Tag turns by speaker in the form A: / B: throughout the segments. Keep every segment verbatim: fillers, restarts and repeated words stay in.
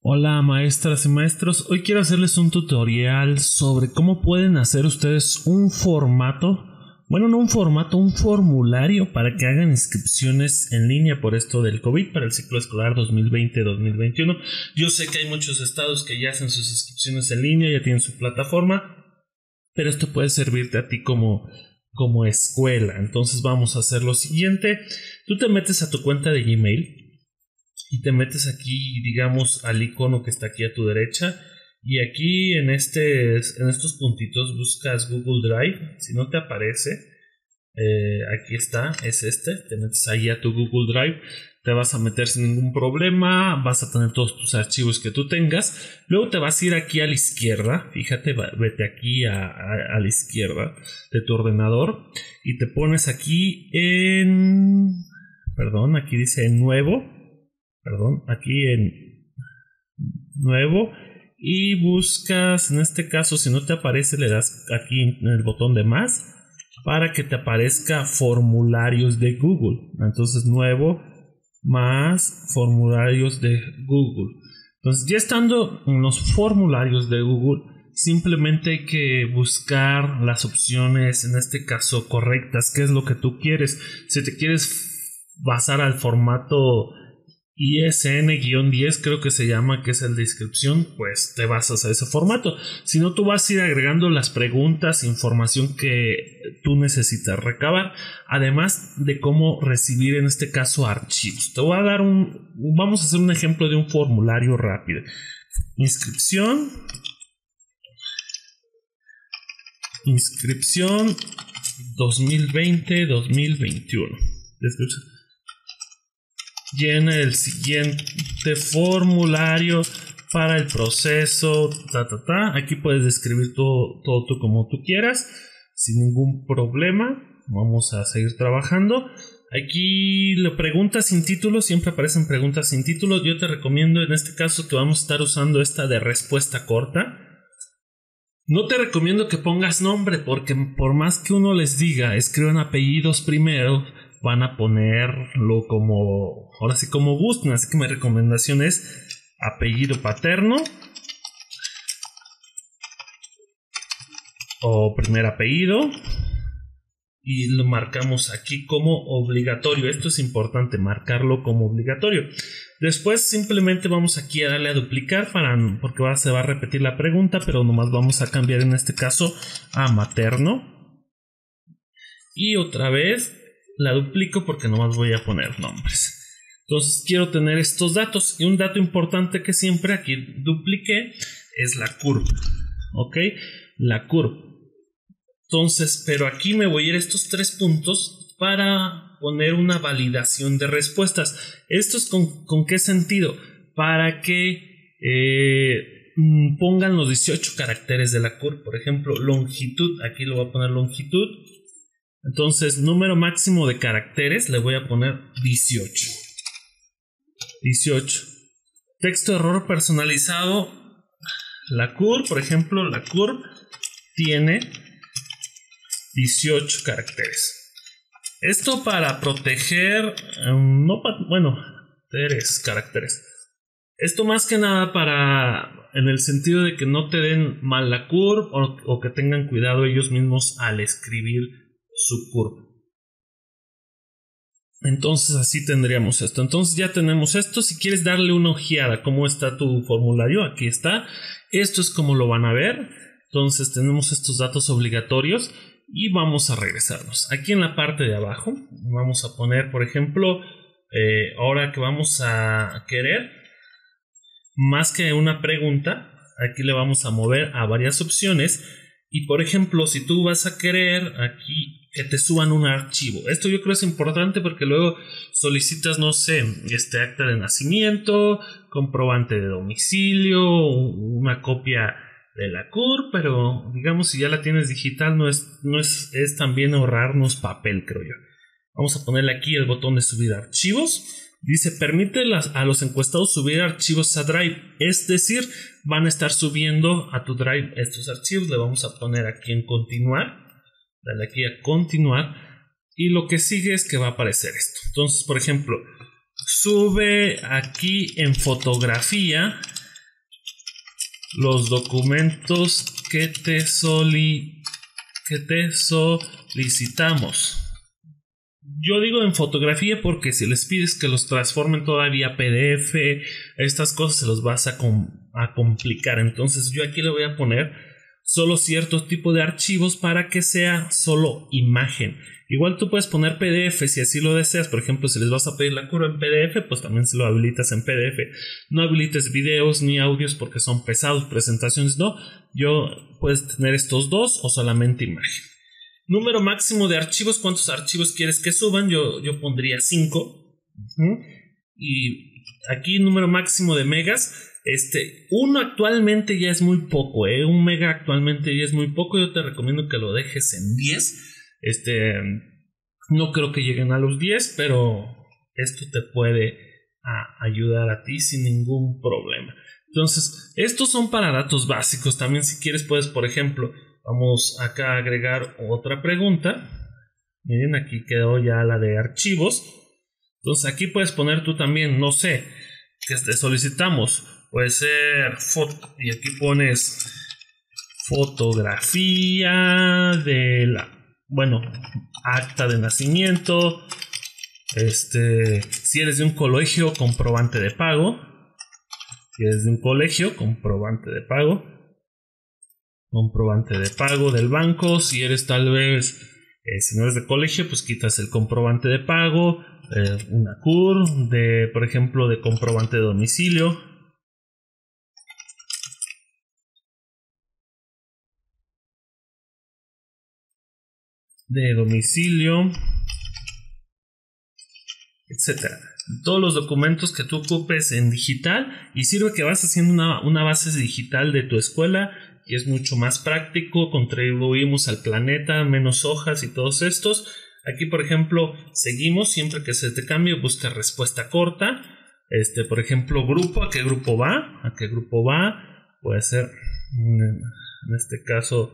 A: Hola maestras y maestros, hoy quiero hacerles un tutorial sobre cómo pueden hacer ustedes un formato, bueno no un formato, un formulario para que hagan inscripciones en línea por esto del COVID para el ciclo escolar dos mil veinte dos mil veintiuno. Yo sé que hay muchos estados que ya hacen sus inscripciones en línea, ya tienen su plataforma, pero esto puede servirte a ti como, como escuela. Entonces vamos a hacer lo siguiente: tú te metes a tu cuenta de Gmail y te metes aquí, digamos, al icono que está aquí a tu derecha, y aquí en, este, en estos puntitos buscas Google Drive. Si no te aparece, eh, aquí está, es este. Te metes ahí a tu Google Drive, te vas a meter sin ningún problema, vas a tener todos tus archivos que tú tengas. Luego te vas a ir aquí a la izquierda, fíjate, vete aquí a, a, a la izquierda de tu ordenador y te pones aquí en, perdón, aquí dice en nuevo. Perdón, aquí en nuevo y buscas, en este caso si no te aparece le das aquí en el botón de más para que te aparezca formularios de Google. Entonces nuevo más formularios de Google. Entonces ya estando en los formularios de Google, simplemente hay que buscar las opciones, en este caso correctas. ¿Qué es lo que tú quieres? Si te quieres basar al formato I S N diez, creo que se llama, que es el de inscripción, pues te basas a ese formato. Si no, tú vas a ir agregando las preguntas, información que tú necesitas recabar, además de cómo recibir en este caso archivos. Te voy a dar un, vamos a hacer un ejemplo de un formulario rápido. Inscripción, inscripción dos mil veinte dos mil veintiuno. Descripción. Llena el siguiente formulario para el proceso, ta, ta, ta. Aquí puedes describir todo, todo tú como tú quieras, sin ningún problema. Vamos a seguir trabajando. Aquí lo preguntas sin título, siempre aparecen preguntas sin título. Yo te recomiendo en este caso que vamos a estar usando esta de respuesta corta. No te recomiendo que pongas nombre, porque por más que uno les diga escriban apellidos primero, van a ponerlo como, ahora sí, como gusten. Así que mi recomendación es apellido paterno o primer apellido y lo marcamos aquí como obligatorio. Esto es importante, marcarlo como obligatorio. Después simplemente vamos aquí a darle a duplicar para, porque va, se va a repetir la pregunta, pero nomás vamos a cambiar en este caso a materno y otra vez la duplico porque nomás voy a poner nombres. Entonces quiero tener estos datos, y un dato importante que siempre aquí dupliqué es la curva. Ok, la curva. Entonces, pero aquí me voy a ir a estos tres puntos para poner una validación de respuestas. ¿Esto es con, con qué sentido? Para que eh, pongan los dieciocho caracteres de la curva. Por ejemplo, longitud, aquí lo voy a poner longitud. Entonces, número máximo de caracteres le voy a poner dieciocho. dieciocho. Texto error personalizado. La curva, por ejemplo, la curva tiene dieciocho caracteres. Esto para proteger, no pa, bueno, caracteres, caracteres. Esto más que nada para, en el sentido de que no te den mal la curva o, o que tengan cuidado ellos mismos al escribir su curva. Entonces así tendríamos esto. Entonces ya tenemos esto. Si quieres darle una ojeada cómo está tu formulario, aquí está. Esto es como lo van a ver. Entonces tenemos estos datos obligatorios y vamos a regresarnos. Aquí en la parte de abajo vamos a poner, por ejemplo, eh, ahora que vamos a querer, más que una pregunta, aquí le vamos a mover a varias opciones. Y por ejemplo, si tú vas a querer aquí que te suban un archivo, esto yo creo es importante porque luego solicitas, no sé, este acta de nacimiento, comprobante de domicilio, una copia de la C U R, pero digamos si ya la tienes digital no es, no es, es también ahorrarnos papel, creo yo. Vamos a ponerle aquí el botón de subir archivos. Dice, permite las, a los encuestados subir archivos a Drive. Es decir, van a estar subiendo a tu Drive estos archivos. Le vamos a poner aquí en continuar. Dale aquí a continuar. Y lo que sigue es que va a aparecer esto. Entonces, por ejemplo, sube aquí en fotografía los documentos que te, soli que te solicitamos. Yo digo en fotografía porque si les pides que los transformen todavía a P D F, estas cosas se los vas a, com a complicar. Entonces yo aquí le voy a poner solo cierto tipo de archivos para que sea solo imagen. Igual tú puedes poner P D F si así lo deseas. Por ejemplo, si les vas a pedir la curva en P D F, pues también se lo habilitas en P D F. No habilites videos ni audios porque son pesados, presentaciones no. Yo puedes tener estos dos o solamente imagen. Número máximo de archivos. ¿Cuántos archivos quieres que suban? Yo, yo pondría cinco. Uh-huh. Y aquí número máximo de megas. Este, uno actualmente ya es muy poco, ¿eh? Un mega actualmente ya es muy poco. Yo te recomiendo que lo dejes en diez. Este, no creo que lleguen a los diez, pero esto te puede a, ayudar a ti sin ningún problema. Entonces, estos son para datos básicos. También si quieres puedes, por ejemplo, vamos acá a agregar otra pregunta. Miren, aquí quedó ya la de archivos. Entonces aquí puedes poner tú también, no sé, que te solicitamos. Puede ser foto, y aquí pones fotografía de la, bueno, acta de nacimiento. Este, si eres de un colegio, comprobante de pago. Si eres de un colegio, comprobante de pago. Comprobante de pago del banco. Si eres tal vez, eh, si no eres de colegio, pues quitas el comprobante de pago. Eh, una C U R, de, por ejemplo, de comprobante de domicilio. De domicilio, etcétera. Todos los documentos que tú ocupes en digital, y sirve que vas haciendo una, una base digital de tu escuela y es mucho más práctico. Contribuimos al planeta, menos hojas y todos estos. Aquí, por ejemplo, seguimos. Siempre que se te cambie, busca respuesta corta. Este, por ejemplo, grupo, ¿a qué grupo va? ¿A qué grupo va? Puede ser, en este caso,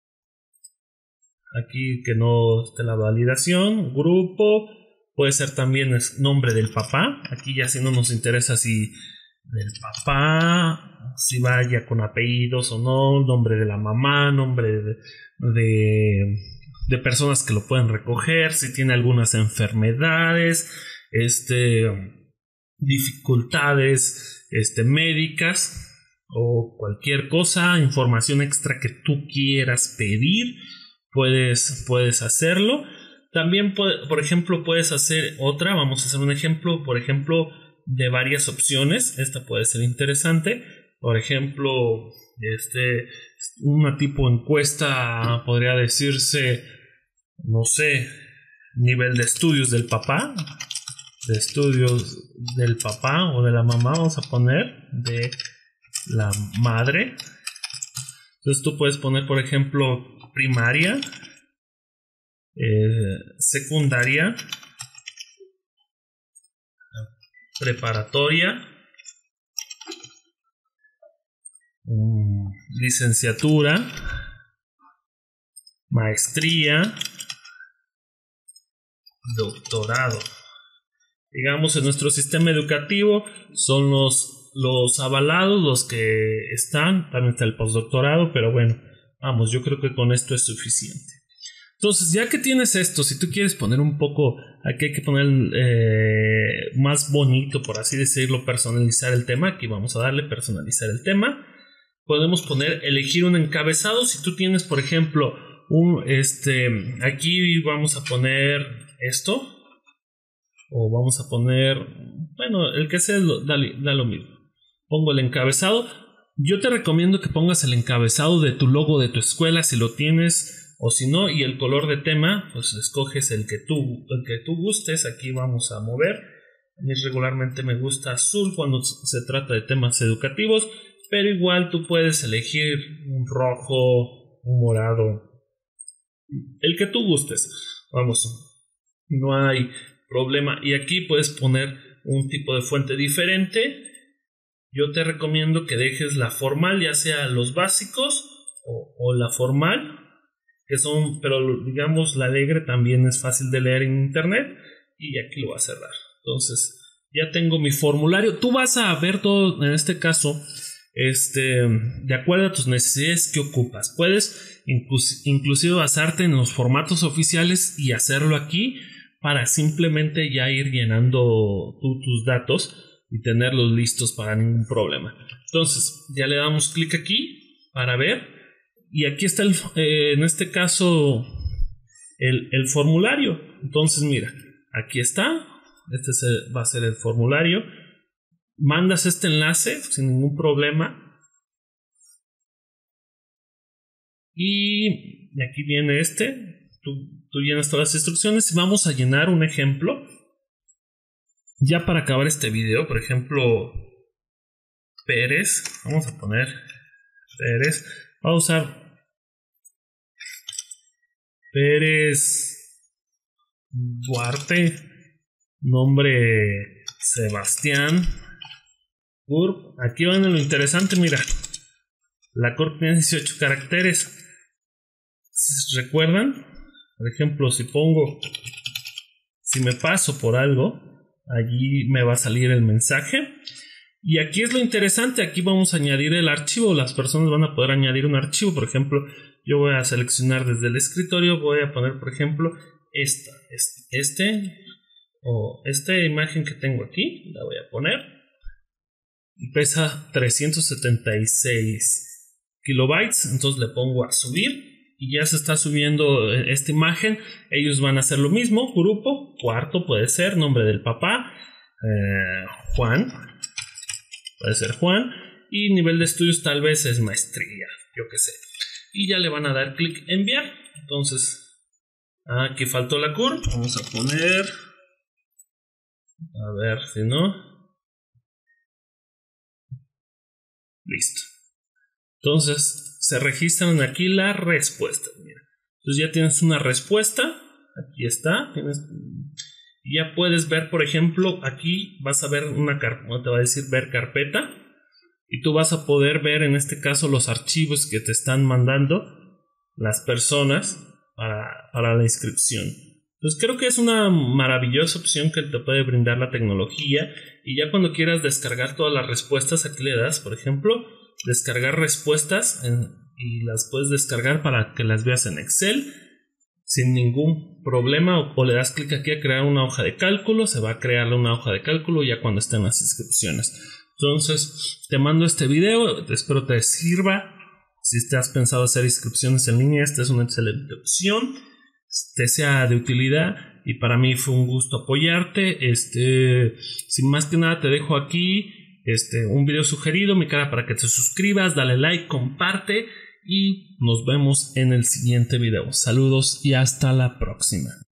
A: aquí que no esté la validación. Grupo, puede ser también el nombre del papá. Aquí ya si no nos interesa si del papá, si vaya con apellidos o no. Nombre de la mamá, nombre de, de, de personas que lo pueden recoger. Si tiene algunas enfermedades, este, dificultades este, médicas o cualquier cosa, información extra que tú quieras pedir. Puedes, puedes hacerlo. También, puede, por ejemplo, puedes hacer otra. Vamos a hacer un ejemplo, por ejemplo, de varias opciones. Esta puede ser interesante. Por ejemplo, este, una tipo encuesta podría decirse, no sé, nivel de estudios del papá. De estudios del papá o de la mamá, vamos a poner, de la madre. Entonces tú puedes poner, por ejemplo, primaria, eh, secundaria, preparatoria, um, licenciatura, maestría, doctorado. Digamos, en nuestro sistema educativo son los, los avalados, los que están. También está el postdoctorado, pero bueno, vamos, yo creo que con esto es suficiente. Entonces, ya que tienes esto, si tú quieres poner un poco, aquí hay que poner eh, más bonito, por así decirlo, personalizar el tema. Aquí vamos a darle personalizar el tema. Podemos poner elegir un encabezado. Si tú tienes, por ejemplo, un, este, aquí vamos a poner esto. O vamos a poner, bueno, el que sea, da, da lo mismo. Pongo el encabezado. Yo te recomiendo que pongas el encabezado de tu logo de tu escuela si lo tienes, o si no, y el color de tema, pues escoges el que tú, el que tú gustes. Aquí vamos a mover. A mí regularmente me gusta azul cuando se trata de temas educativos, pero igual tú puedes elegir un rojo, un morado, el que tú gustes. Vamos, no hay problema. Y aquí puedes poner un tipo de fuente diferente. Yo te recomiendo que dejes la formal, ya sea los básicos o, o la formal, que son, pero digamos la alegre también es fácil de leer en internet. Y aquí lo voy a cerrar. Entonces ya tengo mi formulario. Tú vas a ver todo, en este caso este, de acuerdo a tus necesidades que ocupas. Puedes inclus- inclusive basarte en los formatos oficiales y hacerlo aquí para simplemente ya ir llenando tú tus datos y tenerlos listos para ningún problema. Entonces ya le damos clic aquí para ver, y aquí está el, eh, en este caso el, el formulario. Entonces mira, aquí está, este es el, va a ser el formulario. Mandas este enlace sin ningún problema y aquí viene este, tú, tú llenas todas las instrucciones y vamos a llenar un ejemplo ya para acabar este video. Por ejemplo, Pérez, vamos a poner Pérez, vamos a usar Pérez Duarte, nombre Sebastián, C U R P. Aquí van lo interesante, mira, la C U R P tiene dieciocho caracteres. ¿Recuerdan? Por ejemplo, si pongo, si me paso por algo, allí me va a salir el mensaje. Y aquí es lo interesante, aquí vamos a añadir el archivo. Las personas van a poder añadir un archivo. Por ejemplo, yo voy a seleccionar desde el escritorio, voy a poner, por ejemplo, esta, este, o esta imagen que tengo aquí, la voy a poner. Y pesa trescientos setenta y seis kilobytes, entonces le pongo a subir. Y ya se está subiendo esta imagen. Ellos van a hacer lo mismo. Grupo, cuarto puede ser, nombre del papá, eh, Juan, puede ser Juan, y nivel de estudios tal vez es maestría, yo qué sé. Y ya le van a dar clic enviar. Entonces, aquí faltó la C U R P, vamos a poner, a ver si no, listo. Entonces se registran aquí las respuestas. Mira. Entonces ya tienes una respuesta, aquí está, tienes, ya puedes ver, por ejemplo, aquí vas a ver una carpeta, te va a decir ver carpeta, y tú vas a poder ver en este caso los archivos que te están mandando las personas para, para la inscripción. Entonces creo que es una maravillosa opción que te puede brindar la tecnología. Y ya cuando quieras descargar todas las respuestas, aquí le das, por ejemplo, descargar respuestas en, y las puedes descargar para que las veas en Excel sin ningún problema, o, o le das clic aquí a crear una hoja de cálculo, se va a crear una hoja de cálculo ya cuando estén las inscripciones. Entonces te mando este video, espero te sirva. Si te has pensado hacer inscripciones en línea, esta es una excelente opción, te sea de utilidad, y para mí fue un gusto apoyarte. Este, sin más que nada te dejo aquí Este, un video sugerido, mi cara, para que te suscribas, dale like, comparte y nos vemos en el siguiente video. Saludos y hasta la próxima.